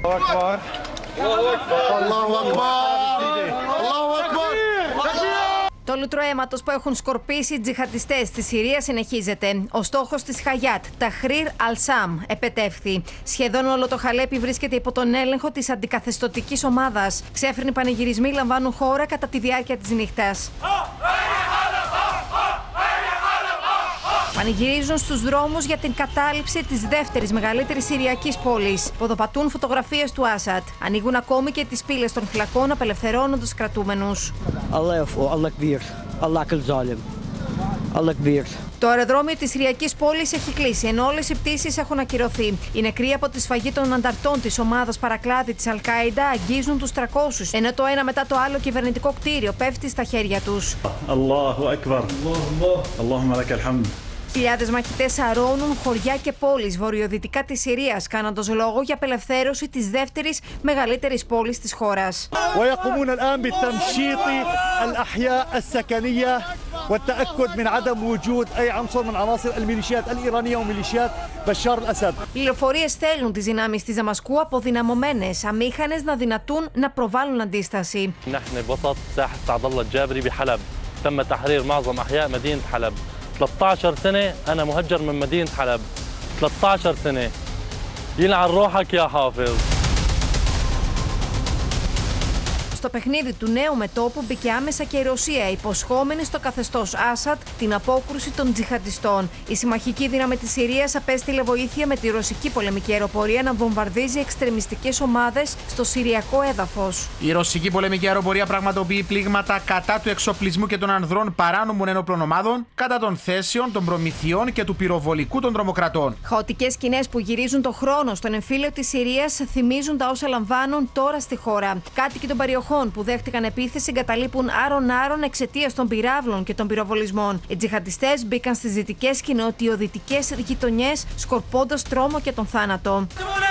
Το λούτρο αίματος που έχουν σκορπίσει οι τζιχαντιστές στη Συρία συνεχίζεται. Ο στόχος της Χαγιάτ, Ταχρήρ Αλ-Σάμ, επετεύχθη. Σχεδόν όλο το Χαλέπι βρίσκεται υπό τον έλεγχο της αντικαθεστωτικής ομάδας. Ξέφρενοι πανηγυρισμοί λαμβάνουν χώρα κατά τη διάρκεια της νύχτας. Πανηγυρίζουν στους δρόμους για την κατάληψη της δεύτερης μεγαλύτερης Συριακής πόλης. Ποδοπατούν φωτογραφίες του Άσαντ. Ανοίγουν ακόμη και τις πύλες των φυλακών απελευθερώνοντας κρατούμενους. Το αεροδρόμιο της Συριακής πόλης έχει κλείσει, ενώ όλες οι πτήσεις έχουν ακυρωθεί. Οι νεκροί από τη σφαγή των ανταρτών της ομάδας παρακλάδι της Αλ-Κάιντα αγγίζουν τους 300, ενώ το ένα μετά το άλλο κυβερνητικό κτίριο πέφτει στα χέρια τους. Χιλιάδες μαχητές σαρώνουν χωριά και πόλεις βορειοδυτικά της Συρίας, κάνοντας λόγο για απελευθέρωση της δεύτερης μεγαλύτερης πόλης της χώρας. Πληροφορίες στέλνουν τις δυνάμεις της Δαμασκού αποδυναμωμένες, αμήχανες να δυνατούν να προβάλλουν αντίσταση. تم تحرير معظم أحياء مدينة حلب. 13 سنة أنا مهجر من مدينة حلب. 13 سنة. يلعن روحك يا حافظ. Στο παιχνίδι του νέου μετώπου μπήκε άμεσα και η Ρωσία, υποσχόμενη στο καθεστώς Άσαντ την απόκρουση των τζιχαντιστών. Η συμμαχική δύναμη της Συρίας απέστειλε βοήθεια με τη ρωσική πολεμική αεροπορία να βομβαρδίζει εξτρεμιστικές ομάδες στο συριακό έδαφος. Η ρωσική πολεμική αεροπορία πραγματοποιεί πλήγματα κατά του εξοπλισμού και των ανδρών παράνομων ενόπλων ομάδων, κατά των θέσεων, των προμηθειών και του πυροβολικού των τρομοκρατών. Χαοτικές σκηνές που γυρίζουν το χρόνο στον εμφύλιο της Συρίας θυμίζουν τα όσα λαμβάνουν τώρα στη χώρα. Κάτοικοι των περιοχών που δέχτηκαν επίθεση εγκαταλείπουν άρον-άρον εξαιτίας των πυράβλων και των πυροβολισμών. Οι τζιχαντιστές μπήκαν στις δυτικές και νοτιοδυτικές γειτονιές, σκορπώντας τρόμο και τον θάνατο.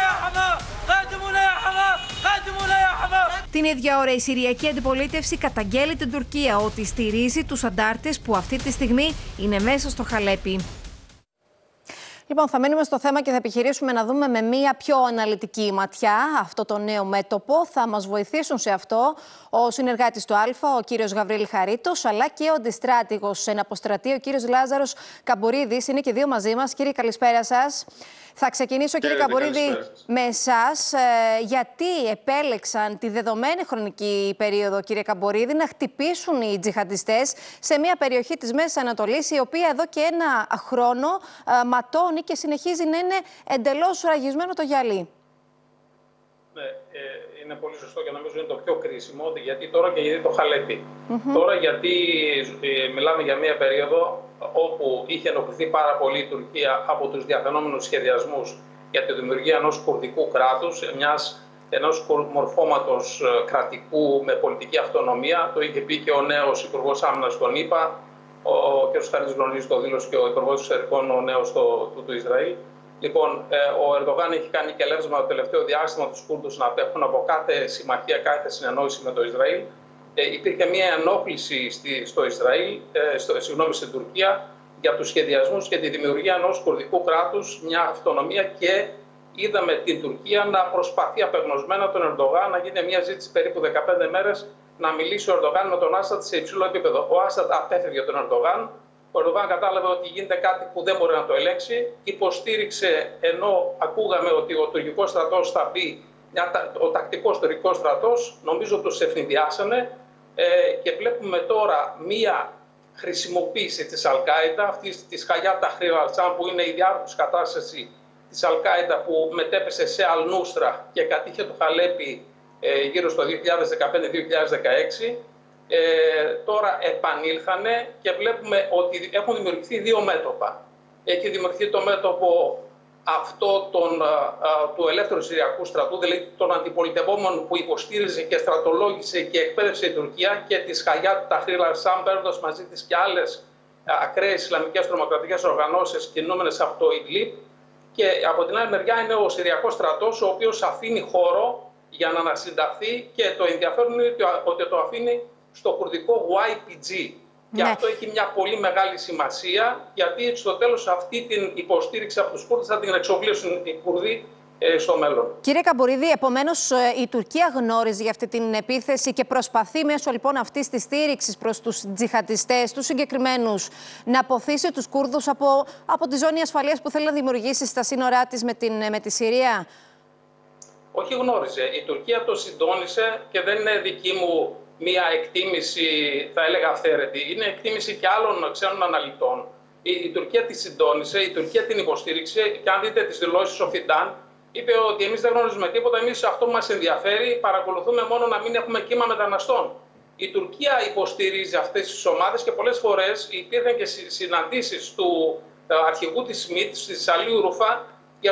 Την ίδια ώρα η Συριακή Αντιπολίτευση καταγγέλει την Τουρκία ότι στηρίζει τους αντάρτες που αυτή τη στιγμή είναι μέσα στο Χαλέπι. Λοιπόν, θα μείνουμε στο θέμα και θα επιχειρήσουμε να δούμε με μία πιο αναλυτική ματιά αυτό το νέο μέτωπο. Θα μας βοηθήσουν σε αυτό ο συνεργάτης του ΑΛΦΑ, ο κύριος Γαβρίλ Χαρίτος, αλλά και ο αντιστράτηγος σε ένα αποστρατείο, ο κύριος Λάζαρος Καμπουρίδης. Είναι και δύο μαζί μας. Κύριε, καλησπέρα σας. Θα ξεκινήσω, κύριε Καμπουρίδη, με εσάς. Γιατί επέλεξαν τη δεδομένη χρονική περίοδο, κύριε Καμπουρίδη, να χτυπήσουν οι τζιχαντιστές σε μια περιοχή της Μέσης Ανατολής, η οποία εδώ και ένα χρόνο ματώνει και συνεχίζει να είναι εντελώς ραγισμένο το γυαλί? Ναι, είναι πολύ σωστό και νομίζω είναι το πιο κρίσιμο, γιατί τώρα και γιατί το Χαλέπι. Τώρα γιατί μιλάμε για μια περίοδο όπου είχε ενοχληθεί πάρα πολύ η Τουρκία από τους διαφαινόμενους σχεδιασμούς για τη δημιουργία ενός κουρδικού κράτους, ενός μορφώματος κρατικού με πολιτική αυτονομία. Το είχε πει και ο νέος Υπουργός Άμυνας των ΗΠΑ, ο κ. Χαρίτης γνωρίζει το δήλωσε και ο Υπουργός Εξωτερικών, ο νέος του Ισραήλ. Λοιπόν, ο Ερντογάν έχει κάνει και λεύσμα το τελευταίο διάστημα τους Κούρδους να απέχουν από κάθε συμμαχία, κάθε συνεννόηση με το Ισραήλ. Υπήρχε μια ενόχληση στην Τουρκία για τους σχεδιασμούς και τη δημιουργία ενός κουρδικού κράτους, μια αυτονομία, και είδαμε την Τουρκία να προσπαθεί απεγνωσμένα τον Ερντογάν να γίνει μια ζήτηση περίπου 15 μέρες να μιλήσει ο Ερντογάν με τον Άσαντ σε υψηλό επίπεδο. Ο Άσαντ απέφευγε τον Ερντογάν. Ο Ερντογάν κατάλαβε ότι γίνεται κάτι που δεν μπορεί να το ελέγξει. Υποστήριξε, ενώ ακούγαμε ότι ο τουρκικός στρατός θα μπει, ο τακτικός τουρκικός στρατός, νομίζω τους ευνηδιάσανε. Και βλέπουμε τώρα μία χρησιμοποίηση της Αλ-Κάιντα, αυτής της Χαγιάτ Ταχρήρ Αλ-Σάμ, που είναι η διάρκεια κατάσταση της Αλ-Κάιντα που μετέπεσε σε Αλ-Νούστρα και κατήχε το Χαλέπι γύρω στο 2015-2016. Τώρα επανήλθανε και βλέπουμε ότι έχουν δημιουργηθεί δύο μέτωπα. Έχει δημιουργηθεί το μέτωπο αυτό του ελεύθερου Συριακού στρατού, δηλαδή των αντιπολιτευόμενων που υποστήριζε και στρατολόγησε και εκπαίδευσε η Τουρκία, και της Χαγιάτ Ταχρήρ Αλ-Σάμ, παίρνοντας μαζί της και άλλες ακραίες ισλαμικές τρομοκρατικές οργανώσεις κινούμενες από το Ιδλίπ. Και από την άλλη μεριά είναι ο Συριακός στρατός, ο οποίος αφήνει χώρο για να ανασυνταχθεί, και το ενδιαφέρον είναι ότι το αφήνει στο κουρδικό YPG. Και αυτό έχει μια πολύ μεγάλη σημασία, γιατί στο τέλος αυτή την υποστήριξη από τους Κούρδους θα την εξοπλίσουν οι Κούρδοι στο μέλλον. Κύριε Καμπουρίδη, επομένως η Τουρκία γνώριζε για αυτή την επίθεση και προσπαθεί μέσω λοιπόν αυτής της στήριξης προς τους τζιχαντιστές, τους συγκεκριμένους, να αποθήσει τους Κούρδους από τη ζώνη ασφαλείας που θέλει να δημιουργήσει στα σύνορά της με τη Συρία. Όχι γνώριζε. Η Τουρκία το συντόνισε και δεν είναι δική μου μία εκτίμηση, θα έλεγα αυθαίρετη. Είναι εκτίμηση και άλλων ξένων αναλυτών. Η Τουρκία τη συντόνισε, η Τουρκία την υποστήριξε και αν δείτε τις δηλώσεις ο Φιντάν, είπε ότι εμείς δεν γνωρίζουμε τίποτα, εμείς αυτό που μας ενδιαφέρει, παρακολουθούμε μόνο να μην έχουμε κύμα μεταναστών. Η Τουρκία υποστηρίζει αυτές τις ομάδες και πολλές φορές υπήρχαν και συναντήσεις του αρχηγού της ΣΜΙΤ, της Αλίου Ρουφά,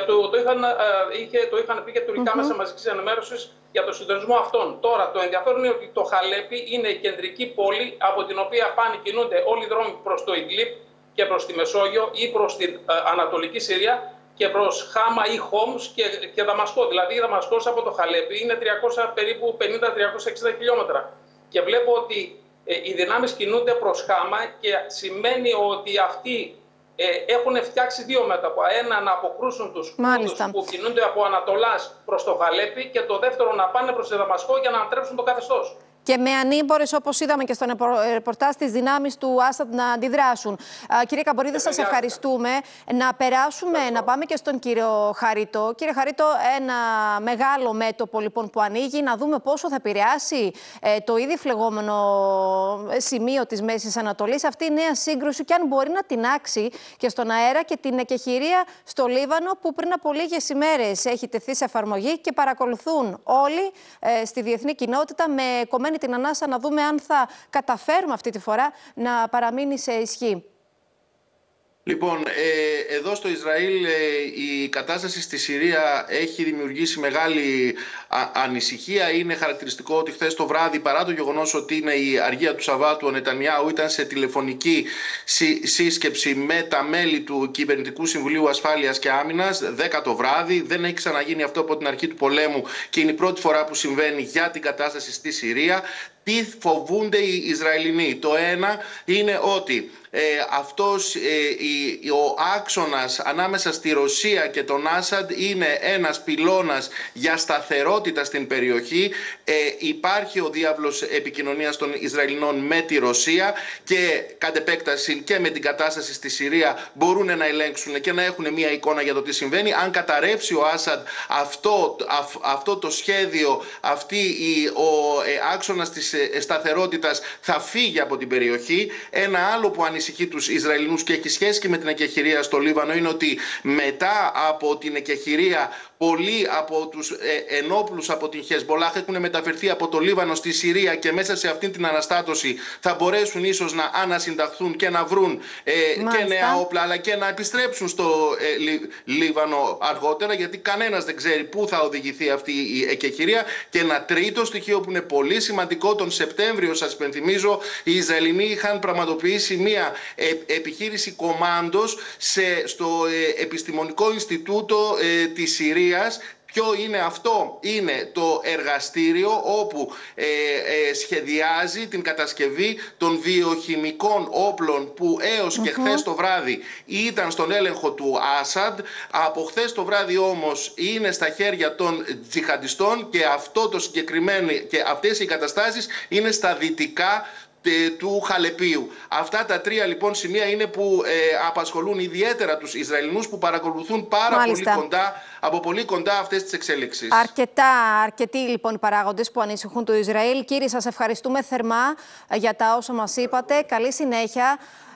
το είχαν πει και τουρκικά μέσα μαζικής ενημέρωσης για το συντονισμό αυτών. Τώρα, το ενδιαφέρον είναι ότι το Χαλέπι είναι η κεντρική πόλη από την οποία πάνε κινούνται όλοι οι δρόμοι προς το Ιγκλίπ και προς τη Μεσόγειο ή προς την Ανατολική Συρία και προς Χάμα ή Χόμς και Δαμασκό. Δηλαδή η Δαμασκός από το Χαλέπι είναι περίπου 50-360 χιλιόμετρα. Και βλέπω ότι οι δυνάμεις κινούνται προς Χάμα και σημαίνει ότι αυτοί έχουν φτιάξει δύο μέτωπα. Ένα, να αποκρούσουν τους Κούρδους που κινούνται από Ανατολάς προς το Χαλέπι και το δεύτερο να πάνε προς τη Δαμασκό για να αντρέψουν το καθεστώς. Και με ανήμπορες, όπως είδαμε και στον ρεπορτάζ, τις δυνάμεις του Άσαντ να αντιδράσουν. Κύριε Καμπουρίδη, σας ευχαριστούμε. Να περάσουμε, να πάμε και στον κύριο Χαρίτο. Κύριε Χαρίτο, ένα μεγάλο μέτωπο λοιπόν που ανοίγει, να δούμε πόσο θα επηρεάσει το ήδη φλεγόμενο σημείο της Μέσης Ανατολής αυτή η νέα σύγκρουση και αν μπορεί να τινάξει και στον αέρα και την εκεχηρία στο Λίβανο που πριν από λίγες ημέρες έχει τεθεί σε εφαρμογή και παρακολουθούν όλοι στη διεθνή κοινότητα με κομμένη την ανάσα να δούμε αν θα καταφέρουμε αυτή τη φορά να παραμείνει σε ισχύ. Λοιπόν, εδώ στο Ισραήλ η κατάσταση στη Συρία έχει δημιουργήσει μεγάλη ανησυχία. Είναι χαρακτηριστικό ότι χθες το βράδυ, παρά το γεγονός ότι είναι η αργία του Σαββάτου, ο Νετανιάου ήταν σε τηλεφωνική σύσκεψη με τα μέλη του Κυβερνητικού Συμβουλίου Ασφάλειας και Άμυνας, 10 το βράδυ. Δεν έχει ξαναγίνει αυτό από την αρχή του πολέμου και είναι η πρώτη φορά που συμβαίνει για την κατάσταση στη Συρία. Τι φοβούνται οι Ισραηλινοί? Το ένα είναι ότι ο άξονας ανάμεσα στη Ρωσία και τον Άσαντ είναι ένας πυλώνας για σταθερότητα στην περιοχή. Υπάρχει ο διάβλος επικοινωνίας των Ισραηλινών με τη Ρωσία και κατ' επέκταση και με την κατάσταση στη Συρία μπορούν να ελέγξουν και να έχουν μια εικόνα για το τι συμβαίνει. Αν καταρρεύσει ο Άσαντ αυτό το σχέδιο, ο άξονας της σταθερότητας θα φύγει από την περιοχή. Ένα άλλο που ανησυχεί τους Ισραηλινούς και έχει σχέση και με την εκεχηρία στο Λίβανο είναι ότι μετά από την εκεχηρία πολλοί από τους ενόπλους από την Χεσμπολάχ έχουν μεταφερθεί από το Λίβανο στη Συρία και μέσα σε αυτήν την αναστάτωση θα μπορέσουν ίσως να ανασυνταχθούν και να βρουν και νέα όπλα αλλά και να επιστρέψουν στο Λίβανο αργότερα, γιατί κανένας δεν ξέρει πού θα οδηγηθεί αυτή η εκεχηρία. Και ένα τρίτο στοιχείο που είναι πολύ σημαντικό, τον Σεπτέμβριο, σας υπενθυμίζω, οι Ισραηλινοί είχαν πραγματοποιήσει μια επιχείρηση κομάντος στο Επιστημονικό Ινστιτούτο της Συρίας. Ποιο είναι αυτό? Είναι το εργαστήριο όπου σχεδιάζει την κατασκευή των βιοχημικών όπλων που έως και χθες το βράδυ ήταν στον έλεγχο του Άσαντ. Από χθες το βράδυ όμως είναι στα χέρια των τζιχαντιστών και αυτό το συγκεκριμένο και αυτές οι καταστάσεις είναι στα δυτικά του Χαλεπίου. Αυτά τα τρία λοιπόν σημεία είναι που απασχολούν ιδιαίτερα τους Ισραηλινούς που παρακολουθούν από πολύ κοντά αυτές τις εξέλιξεις. Αρκετοί λοιπόν οι παράγοντες που ανησυχούν το Ισραήλ. Κύριοι, σας ευχαριστούμε θερμά για τα όσα μας είπατε. Καλή συνέχεια.